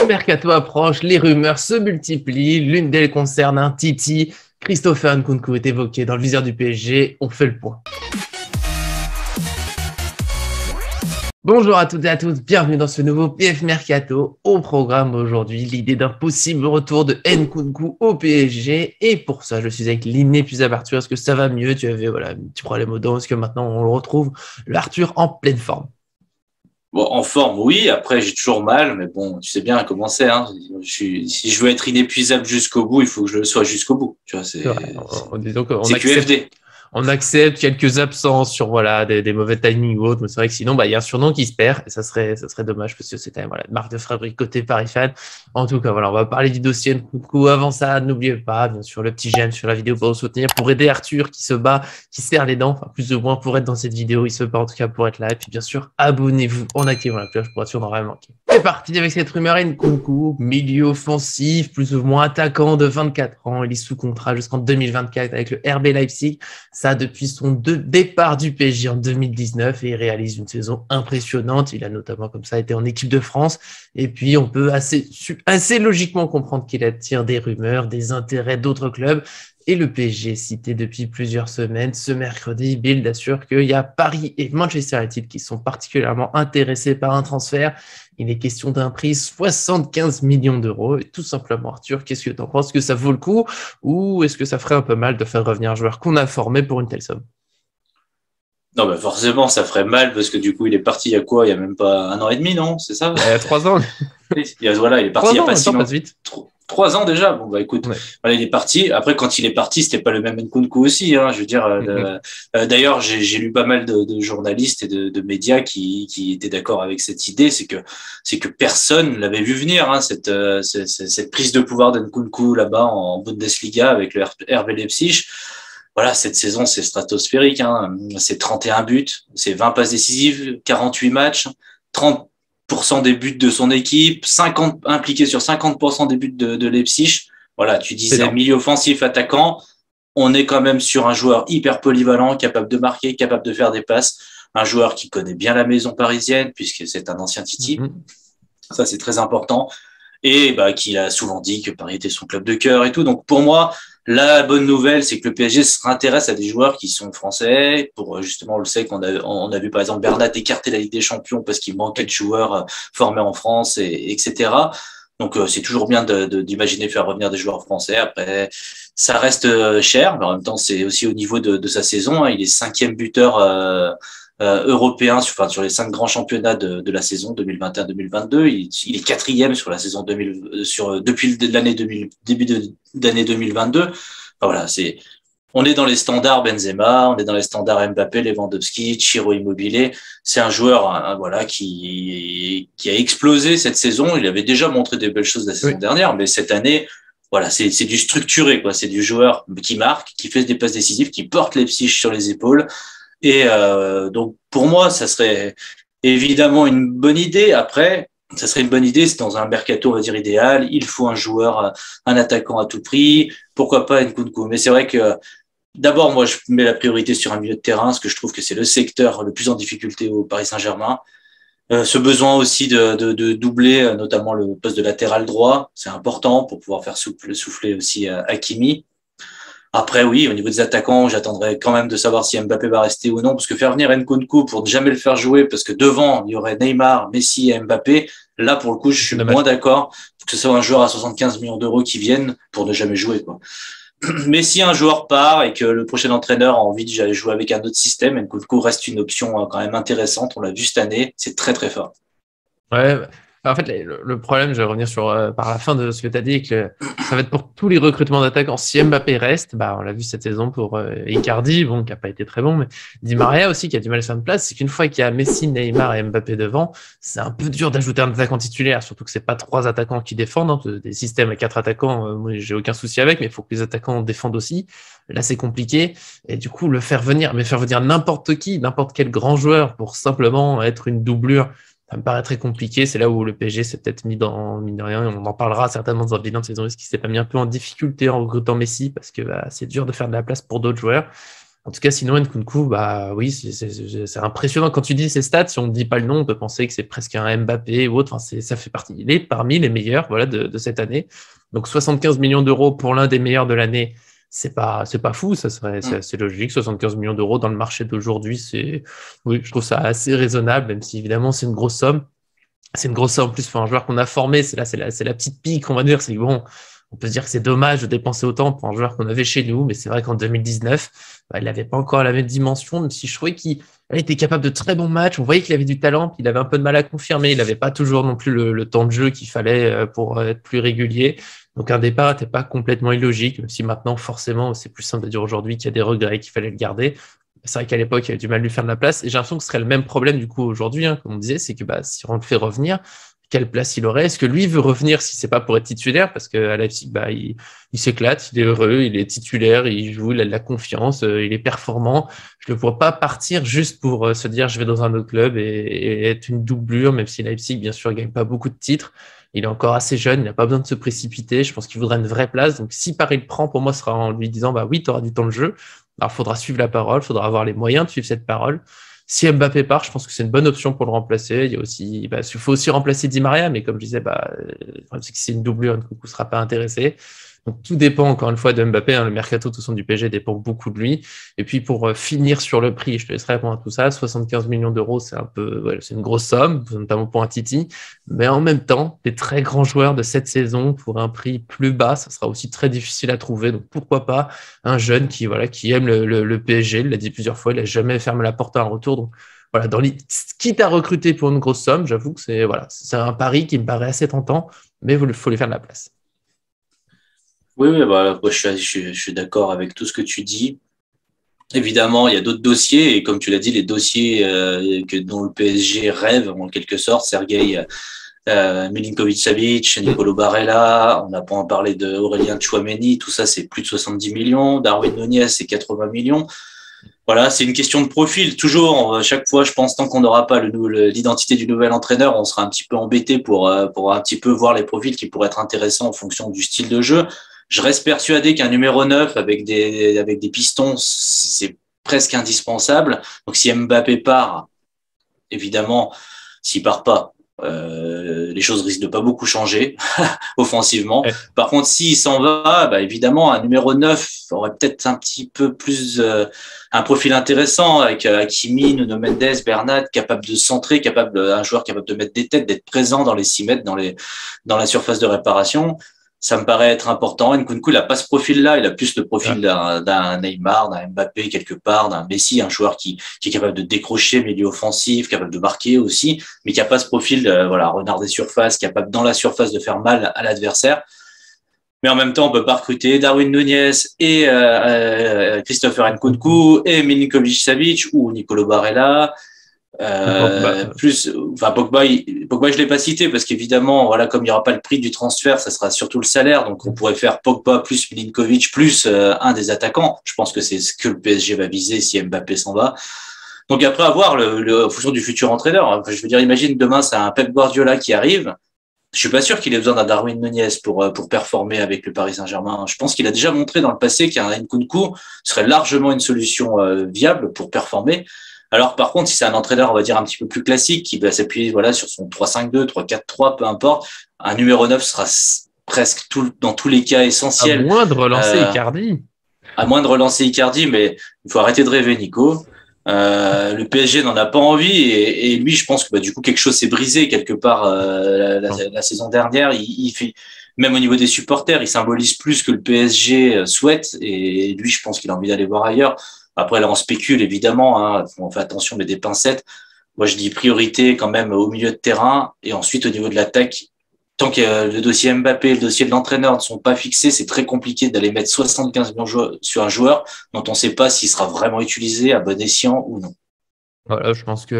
Le mercato approche, les rumeurs se multiplient. L'une d'elles concerne un Titi. Christopher Nkunku est évoqué dans le viseur du PSG. On fait le point. Bonjour à toutes et à tous, bienvenue dans ce nouveau PF Mercato. Au programme aujourd'hui, l'idée d'un possible retour de Nkunku au PSG. Et pour ça, je suis avec l'inépuisable Arthur. Est-ce que ça va mieux? Tu avais un petit problème au dos. Est-ce que maintenant on le retrouve? L'Arthur en pleine forme. Bon, en forme, oui. Après, j'ai toujours mal, mais bon, tu sais bien comment c'est. Hein. Si je veux être inépuisable jusqu'au bout, il faut que je le sois jusqu'au bout. Tu vois, c'est QFD. On accepte quelques absences sur des mauvais timings ou autres, mais c'est vrai que sinon il y a un surnom qui se perd et ça serait dommage parce que c'est quand même une marque de fabrique côté Paris fan. En tout cas, on va parler du dossier Nkunku. Avant ça, n'oubliez pas, bien sûr, le petit j'aime sur la vidéo pour vous soutenir, pour aider Arthur qui se bat, qui serre les dents, enfin plus ou moins pour être dans cette vidéo. Il se bat en tout cas pour être là. Et puis bien sûr, abonnez-vous en activant la cloche pour être sûr d'en rien manquer. C'est parti avec cette rumeur Nkunku, milieu offensif, plus ou moins attaquant de 24 ans. Il est sous contrat jusqu'en 2024 avec le RB Leipzig. Ça depuis son départ du PSG en 2019 et il réalise une saison impressionnante. Il a notamment comme ça été en équipe de France et puis on peut assez logiquement comprendre qu'il attire des rumeurs, des intérêts d'autres clubs. Et le PSG cité depuis plusieurs semaines. Ce mercredi, Bild assure qu'il y a Paris et Manchester United qui sont particulièrement intéressés par un transfert. Il est question d'un prix 75 millions d'euros. Et tout simplement, Arthur, qu'est-ce que tu en penses? Est-ce que ça vaut le coup ou est-ce que ça ferait un peu mal de faire revenir un joueur qu'on a formé pour une telle somme? Non, forcément, ça ferait mal parce que du coup, il est parti il y a quoi? Il y a même pas 1 an et demi, non? C'est ça? Il y a 3 ans. Il est parti il y a pas si longtemps. Vite. 3 ans déjà. Bon, écoute, ouais. Il est parti. Après, quand il est parti, c'était pas le même Nkunku aussi, hein. Je veux dire, d'ailleurs, j'ai lu pas mal de journalistes et de médias qui étaient d'accord avec cette idée. C'est que personne l'avait vu venir, hein, cette prise de pouvoir d'Nkunku là-bas en Bundesliga avec le RB Leipzig. Voilà, cette saison, c'est stratosphérique, hein. C'est 31 buts, c'est 20 passes décisives, 48 matchs, 30% des buts de son équipe, impliqué sur 50% des buts de Leipzig. Voilà, tu disais milieu offensif, attaquant. On est quand même sur un joueur hyper polyvalent, capable de marquer, capable de faire des passes. Un joueur qui connaît bien la maison parisienne, puisque c'est un ancien Titi. Ça, c'est très important. Et qui a souvent dit que Paris était son club de cœur et tout. Donc, pour moi, la bonne nouvelle, c'est que le PSG s'intéresse à des joueurs qui sont français. Pour justement, on le sait qu'on a vu par exemple Bernat écarter la Ligue des Champions parce qu'il manquait de joueurs formés en France, etc. Donc c'est toujours bien d'imaginer faire revenir des joueurs français. Après, ça reste cher, mais en même temps, c'est aussi au niveau de sa saison. Hein. Il est 5e buteur européen sur les 5 grands championnats de la saison 2021-2022. Il est 4e sur la saison depuis début d'année 2022. Enfin, voilà, on est dans les standards Benzema, on est dans les standards Mbappé, Lewandowski, Ciro Immobile. C'est un joueur qui a explosé cette saison. Il avait déjà montré des belles choses la saison dernière, mais cette année, voilà, c'est du structuré, quoi. C'est du joueur qui marque, qui fait des passes décisives, qui porte Leipzig sur les épaules. Et donc pour moi, ça serait évidemment une bonne idée. Après, ça serait une bonne idée, c'est dans un mercato, on va dire idéal. Il faut un joueur, un attaquant à tout prix. Pourquoi pas Nkunku? Mais c'est vrai que d'abord, moi, je mets la priorité sur un milieu de terrain, parce que je trouve que c'est le secteur le plus en difficulté au Paris Saint-Germain. Ce besoin aussi de doubler, notamment le poste de latéral droit, c'est important pour pouvoir faire souffler aussi Hakimi. Après, oui, au niveau des attaquants, j'attendrai quand même de savoir si Mbappé va rester ou non, parce que faire venir Nkunku pour ne jamais le faire jouer, parce que devant, il y aurait Neymar, Messi et Mbappé. Là, pour le coup, je suis moins d'accord que ce soit un joueur à 75 millions d'euros qui vienne pour ne jamais jouer, quoi. Mais si un joueur part et que le prochain entraîneur a envie de jouer avec un autre système, Nkunku reste une option quand même intéressante. On l'a vu cette année, c'est très, très fort. Ouais. En fait, le problème, je vais revenir par la fin de ce que tu as dit, que ça va être pour tous les recrutements d'attaquants. Si Mbappé reste, on l'a vu cette saison pour Icardi, qui n'a pas été très bon, mais Di Maria aussi, qui a du mal à se faire une place. C'est qu'une fois qu'il y a Messi, Neymar et Mbappé devant, c'est un peu dur d'ajouter un attaquant titulaire, surtout que c'est pas 3 attaquants qui défendent. Hein. Des systèmes à 4 attaquants, moi, j'ai aucun souci avec, mais il faut que les attaquants défendent aussi. Là, c'est compliqué. Et du coup, faire venir n'importe qui, n'importe quel grand joueur pour simplement être une doublure, ça me paraît très compliqué. C'est là où le PSG s'est peut-être mine de rien, on en parlera certainement dans un bilan de saison, qui s'est pas mis un peu en difficulté en recrutant Messi parce que c'est dur de faire de la place pour d'autres joueurs. En tout cas, sinon, Nkunku, bah oui, c'est impressionnant. Quand tu dis ses stats, si on ne dit pas le nom, on peut penser que c'est presque un Mbappé ou autre. Enfin, ça fait partie. Il est parmi les meilleurs, voilà, de cette année. Donc, 75 millions d'euros pour l'un des meilleurs de l'année, c'est pas fou. C'est assez logique. 75 millions d'euros dans le marché d'aujourd'hui, oui, je trouve ça assez raisonnable, même si évidemment, c'est une grosse somme. C'est une grosse somme en plus pour un joueur qu'on a formé. C'est la petite pique, on va dire. C'est bon. On peut se dire que c'est dommage de dépenser autant pour un joueur qu'on avait chez nous, mais c'est vrai qu'en 2019, il n'avait pas encore la même dimension, même si je trouvais qu'il était capable de très bons matchs. On voyait qu'il avait du talent, puis il avait un peu de mal à confirmer. Il n'avait pas toujours non plus le temps de jeu qu'il fallait pour être plus régulier. Donc un départ n'était pas complètement illogique, même si maintenant, forcément, c'est plus simple de dire aujourd'hui qu'il y a des regrets, qu'il fallait le garder. C'est vrai qu'à l'époque, il avait du mal à lui faire de la place. Et j'ai l'impression que ce serait le même problème du coup aujourd'hui, hein, comme on disait, c'est que si on le fait revenir, quelle place il aurait? Est-ce que lui veut revenir si c'est pas pour être titulaire? Parce qu'à Leipzig, il s'éclate, il est heureux, il est titulaire, il joue, il a de la confiance, il est performant. Je le vois pas partir juste pour se dire je vais dans un autre club et être une doublure, même si Leipzig, bien sûr, gagne pas beaucoup de titres. Il est encore assez jeune, il n'a pas besoin de se précipiter. Je pense qu'il voudrait une vraie place. Donc, si Paris le prend, pour moi, ce sera en lui disant, oui, tu auras du temps de jeu. Alors, il faudra suivre la parole, il faudra avoir les moyens de suivre cette parole. Si Mbappé part, je pense que c'est une bonne option pour le remplacer. Il y a aussi, il faut aussi remplacer Di Maria, mais comme je disais, le problème, c'est que c'est une doublure, Nkunku ne sera pas intéressé. Donc tout dépend encore une fois de Mbappé. Le mercato de toute façon du PSG dépend beaucoup de lui. Et puis pour finir sur le prix, je te laisserai répondre à tout ça. 75 millions d'euros, c'est c'est une grosse somme, notamment pour un Titi. Mais en même temps, des très grands joueurs de cette saison pour un prix plus bas, ça sera aussi très difficile à trouver. Donc pourquoi pas un jeune qui aime le PSG. Il l'a dit plusieurs fois, il n'a jamais fermé la porte à un retour. Donc voilà, quitte à recruter pour une grosse somme, j'avoue que c'est un pari qui me paraît assez tentant, mais il faut lui faire de la place. Oui, moi, je suis d'accord avec tout ce que tu dis. Évidemment, il y a d'autres dossiers, et comme tu l'as dit, les dossiers dont le PSG rêve, en quelque sorte, Sergueï Milinkovic-Savic, Nicolo Barella, on n'a pas en parlé de Aurélien Tchouaméni, tout ça, c'est plus de 70 millions. Darwin Nunez, c'est 80 millions. Voilà, c'est une question de profil. Toujours, chaque fois, je pense, tant qu'on n'aura pas l'identité du nouvel entraîneur, on sera un petit peu embêté pour un petit peu voir les profils qui pourraient être intéressants en fonction du style de jeu. Je reste persuadé qu'un numéro 9 avec des pistons, c'est presque indispensable. Donc, si Mbappé part, évidemment, s'il part pas, les choses risquent de pas beaucoup changer offensivement. Ouais. Par contre, s'il s'en va, évidemment, un numéro 9 aurait peut-être un petit peu plus un profil intéressant avec Hakimi, Nuno Mendes, Bernat, capable de centrer, un joueur capable de mettre des têtes, d'être présent dans les 6 mètres, dans la surface de réparation. Ça me paraît être important. Nkunku, il n'a pas ce profil-là. Il a plus le profil d'un Neymar, d'un Mbappé quelque part, d'un Messi, un joueur qui est capable de décrocher milieu offensif, capable de marquer aussi, mais qui n'a pas ce profil, renard des surfaces, capable dans la surface de faire mal à l'adversaire. Mais en même temps, on peut pas recruter Darwin Nunez et Christopher Nkunku et Milinkovic-Savic ou Nicolo Barella. Pogba, je l'ai pas cité parce qu'évidemment, comme il y aura pas le prix du transfert, ça sera surtout le salaire. Donc, on pourrait faire Pogba plus Milinkovic plus un des attaquants. Je pense que c'est ce que le PSG va viser si Mbappé s'en va. Donc après, à voir en fonction du futur entraîneur. Je veux dire, imagine demain, c'est un Pep Guardiola qui arrive. Je suis pas sûr qu'il ait besoin d'un Darwin Nunez pour performer avec le Paris Saint-Germain. Je pense qu'il a déjà montré dans le passé qu'un Nkunku serait largement une solution viable pour performer. Alors, par contre, si c'est un entraîneur, on va dire, un petit peu plus classique, qui va s'appuyer, sur son 3-5-2, 3-4-3, peu importe, un numéro 9 sera presque dans tous les cas essentiel. À moins de relancer Icardi. À moins de relancer Icardi, mais il faut arrêter de rêver, Nico. Le PSG n'en a pas envie et lui, je pense que du coup, quelque chose s'est brisé quelque part la saison dernière. Il fait, même au niveau des supporters, il symbolise plus que le PSG souhaite et lui, je pense qu'il a envie d'aller voir ailleurs. Après, là, on spécule, évidemment, on fait attention, mais des pincettes. Moi, je dis priorité quand même au milieu de terrain. Et ensuite, au niveau de l'attaque, tant que le dossier Mbappé, le dossier de l'entraîneur ne sont pas fixés, c'est très compliqué d'aller mettre 75 millions sur un joueur dont on ne sait pas s'il sera vraiment utilisé à bon escient ou non. Voilà, je pense que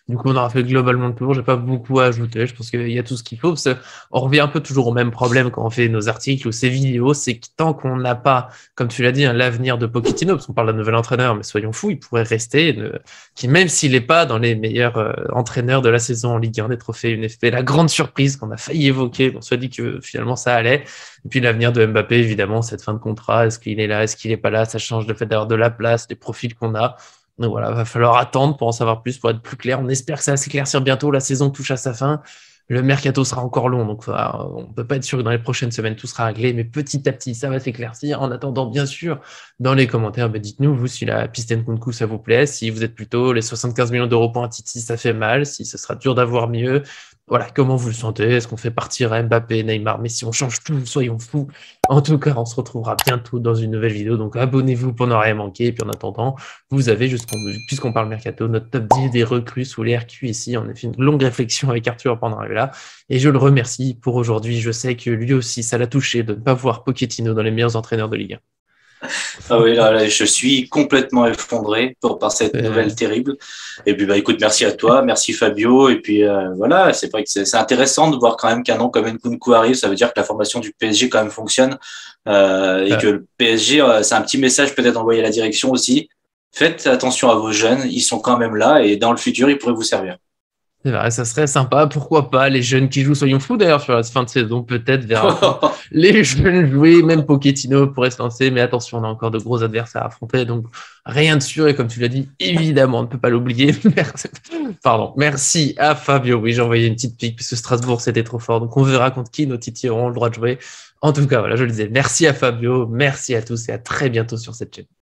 Du coup, on aura fait globalement le tour. J'ai pas beaucoup à ajouter. Je pense qu'il y a tout ce qu'il faut. On revient un peu toujours au même problème quand on fait nos articles ou ces vidéos. C'est que tant qu'on n'a pas, comme tu l'as dit, l'avenir de Pochettino, parce qu'on parle d'un nouvel entraîneur, mais soyons fous, il pourrait rester, qui même s'il n'est pas dans les meilleurs entraîneurs de la saison en Ligue 1 des trophées, une effet, la grande surprise qu'on a failli évoquer. On se dit que finalement ça allait. Et puis l'avenir de Mbappé, évidemment, cette fin de contrat. Est-ce qu'il est là? Est-ce qu'il n'est pas là? Ça change le fait d'avoir de la place, des profils qu'on a. Donc voilà, va falloir attendre pour en savoir plus, pour être plus clair. On espère que ça va s'éclaircir bientôt. La saison touche à sa fin. Le mercato sera encore long, donc on ne peut pas être sûr que dans les prochaines semaines tout sera réglé, mais petit à petit ça va s'éclaircir. En attendant, bien sûr, dans les commentaires, dites-nous vous si la piste Nkunku ça vous plaît, si vous êtes plutôt les 75 millions d'euros pour un Titi ça fait mal, si ce sera dur d'avoir mieux. Voilà, comment vous le sentez? Est-ce qu'on fait partir Mbappé, Neymar, Messi? On change tout, soyons fous. En tout cas, on se retrouvera bientôt dans une nouvelle vidéo, donc abonnez-vous pour ne rien manquer. Et puis en attendant, vous avez, puisqu'on parle mercato, notre top 10 des recrues sous les RQ ici. On a fait une longue réflexion avec Arthur pendant là. Et je le remercie pour aujourd'hui. Je sais que lui aussi, ça l'a touché de ne pas voir Pochettino dans les meilleurs entraîneurs de Ligue 1. Ah oui, là, je suis complètement effondré par cette nouvelle terrible. Et puis, écoute, merci à toi, merci Fabio. Et puis, voilà, c'est vrai que c'est intéressant de voir quand même qu'un nom comme Nkunku arrive. Ça veut dire que la formation du PSG quand même fonctionne. Et que le PSG, c'est un petit message peut-être envoyé à la direction aussi. Faites attention à vos jeunes, ils sont quand même là et dans le futur, ils pourraient vous servir. C'est vrai, ça serait sympa. Pourquoi pas les jeunes qui jouent, soyons fous d'ailleurs sur la fin de saison, peut-être verra les jeunes jouer, même Pochettino pourrait se lancer, mais attention, on a encore de gros adversaires à affronter, donc rien de sûr, et comme tu l'as dit, évidemment, on ne peut pas l'oublier. Merci à Fabio. Oui, j'ai envoyé une petite pique puisque Strasbourg c'était trop fort, donc on verra contre qui nos Titi auront le droit de jouer. En tout cas, voilà, je le disais, merci à Fabio, merci à tous et à très bientôt sur cette chaîne.